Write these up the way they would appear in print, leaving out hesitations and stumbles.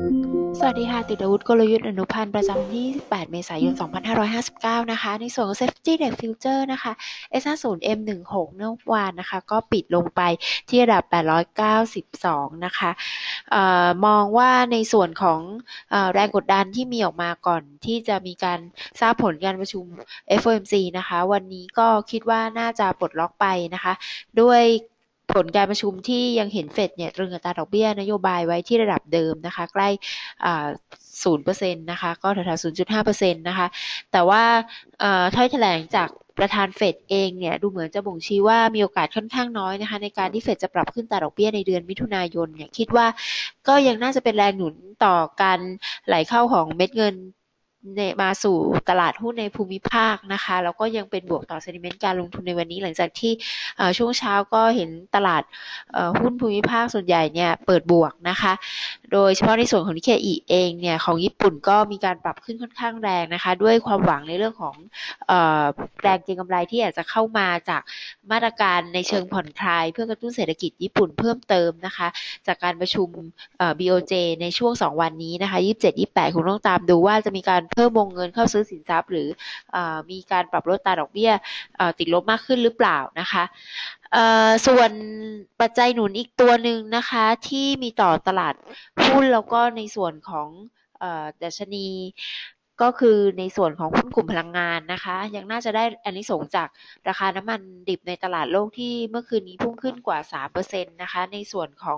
สวัสดีค่ะติดอาวุธกลยุทธ์อนุพันธ์ประจำที่8เมษายน2559นะคะในส่วนของ Safety Net Future นะคะ S50M16 เมื่อวานนะคะก็ปิดลงไปที่ระดับ892นะคะมองว่าในส่วนของแรงกดดันที่มีออกมาก่อนที่จะมีการทราบผลการประชุม FOMC นะคะวันนี้ก็คิดว่าน่าจะปลดล็อกไปนะคะด้วยผลการประชุมที่ยังเห็นเฟดเนี่ยตรึงอัตราดอกเบี้ยนโยบายไว้ที่ระดับเดิมนะคะใกล้0%นะคะก็แถวๆ0.5%นะคะแต่ว่าถ้อยแถลงจากประธานเฟดเองเนี่ยดูเหมือนจะบ่งชี้ว่ามีโอกาสค่อนข้างน้อยนะคะในการที่เฟดจะปรับขึ้นอัตราดอกเบี้ยในเดือนมิถุนายนเนี่ยคิดว่าก็ยังน่าจะเป็นแรงหนุนต่อการไหลเข้าของเม็ดเงินมาสู่ตลาดหุ้นในภูมิภาคนะคะแล้วก็ยังเป็นบวกต่อ sentiment การลงทุนในวันนี้หลังจากที่ช่วงเช้าก็เห็นตลาดหุ้นภูมิภาคส่วนใหญ่เนี่ยเปิดบวกนะคะโดยเฉพาะในส่วนของนิเคอิเองเนี่ยของญี่ปุ่นก็มีการปรับขึ้นค่อนข้างแรงนะคะด้วยความหวังในเรื่องของแรงเก็งกำไรที่อาจจะเข้ามาจากมาตรการในเชิงผ่อนคลายเพื่อกระตุ้นเศรษฐกิจญี่ปุ่นเพิ่มเติมนะคะจากการประชุมBOJ ในช่วง2วันนี้นะคะ27-28คงต้องตามดูว่าจะมีการเพิ่มวงเงินเข้าซื้อสินทรัพย์หรือมีการปรับลดอัตราดอกเบี้ยติดลบมากขึ้นหรือเปล่านะคะส่วนปัจจัยหนุนอีกตัวหนึ่งนะคะที่มีต่อตลาดหุ้นแล้วก็ในส่วนของดัชนีก็คือในส่วนของหุ้นกลุ่มพลังงานนะคะยังน่าจะได้อานิสงส์จากราคาน้ำมันดิบในตลาดโลกที่เมื่อคืนนี้พุ่งขึ้นกว่า 3% นะคะในส่วนของ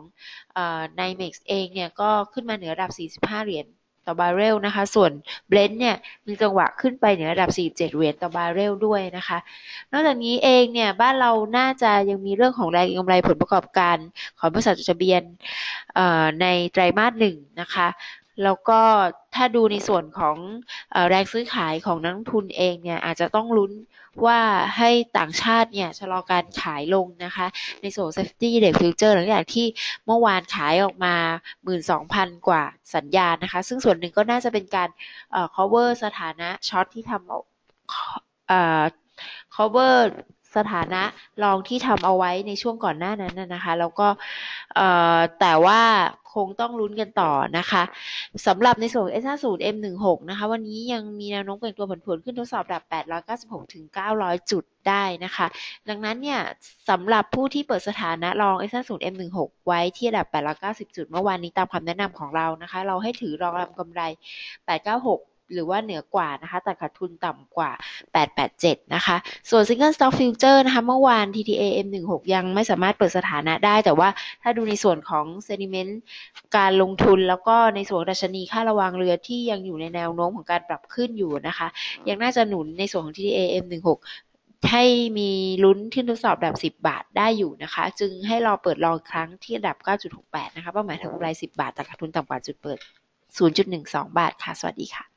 NYMEX เองเนี่ยก็ขึ้นมาเหนือระดับ45เหรียญต่อบาร์เรลนะคะส่วน Brent เนี่ยมีจังหวะขึ้นไปเหนือระดับ47เหรียญต่อบาร์เรลด้วยนะคะนอกจากนี้เองเนี่ยบ้านเราน่าจะยังมีเรื่องของแรงกำไรผลประกอบการของบริษัทจดทะเบียนในไตรมาสหนึ่งนะคะแล้วก็ถ้าดูในส่วนของแรงซื้อขายของนักลงทุนเองเนี่ยอาจจะต้องลุ้นว่าให้ต่างชาติเนี่ยชะลอการขายลงนะคะในส่วน Safety Net Future หลังจากที่เมื่อวานขายออกมา 12,000 กว่าสัญญาณนะคะซึ่งส่วนหนึ่งก็น่าจะเป็นการcover สถานะช็อตที่ทำcover สถานะรองที่ทำเอาไว้ในช่วงก่อนหน้านั้นนะคะแล้วก็แต่ว่าคงต้องลุ้นกันต่อนะคะสำหรับในส่วน S50M16 นะคะวันนี้ยังมีแนวโน้มเก็งตัวผันผวนขึ้นทดสอบระดับ896ถึง900จุดได้นะคะดังนั้นเนี่ยสำหรับผู้ที่เปิดสถานะรอง S50M16 ไว้ที่ระดับ890จุดเมื่อวานนี้ตามคำแนะนำของเรานะคะเราให้ถือรองรับกำไร896หรือว่าเหนือกว่านะคะแต่ขาดทุนต่ำกว่า887นะคะส่วน Single Stock Future นะคะเมื่อวาน TTA M16 ยังไม่สามารถเปิดสถานะได้แต่ว่าถ้าดูในส่วนของ sentiment การลงทุนแล้วก็ในส่วนดัชนีค่าระวางเรือที่ยังอยู่ในแนวโน้มของการปรับขึ้นอยู่นะคะยังน่าจะหนุนในส่วนของ TTA M16 ให้มีลุ้นขึ้นทดสอบระดับ10 บาทได้อยู่นะคะจึงให้รอเปิดลองครั้งที่ระดับ 9.68 นะคะเป้าหมายทางกำไร10 บาทแต่ขาดทุนต่ำกว่าจุดเปิด 0.12 บาทค่ะสวัสดีค่ะ